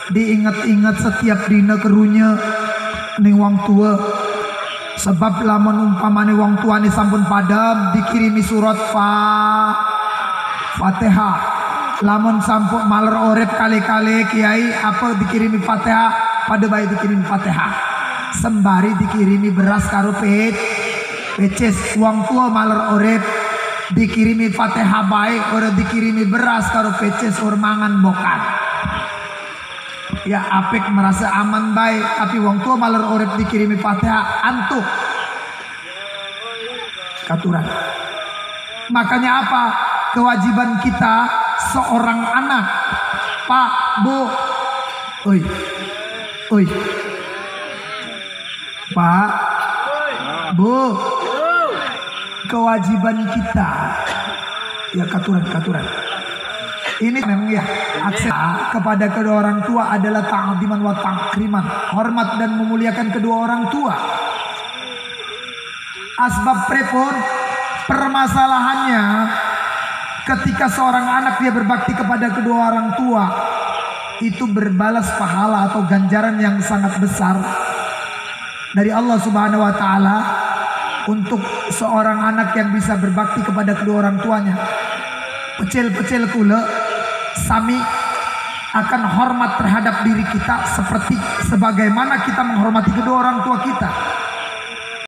diingat-ingat setiap dina kerunya ning wong tua. Sebab lamun umpamane wong tuane sampun padam dikirimi surat Fatihah. Lamun sampun maler urip kali-kali kiai apa dikirimi Fatihah, pada bayi dikirimi Fatihah. Sembari dikirimi beras karo peces. Wong tua maler urip dikirimi Fatihah baik, ora dikirimi beras karo peces or mangan bokan. Ya apik merasa aman baik, tapi wong tua maler urip dikirimi Fatihah antuk katuran. Makanya apa? Kewajiban kita seorang anak, Pak, Bu, oi, Pak, Bu, kewajiban kita ya katuran. Ini memang ya akses kepada kedua orang tua adalah ta'ziman wa takriman, hormat dan memuliakan kedua orang tua. Asbab prepon permasalahannya ketika seorang anak dia berbakti kepada kedua orang tua itu berbalas pahala atau ganjaran yang sangat besar dari Allah Subhanahu wa taala untuk seorang anak yang bisa berbakti kepada kedua orang tuanya. Pecel kula sami akan hormat terhadap diri kita seperti sebagaimana kita menghormati kedua orang tua kita.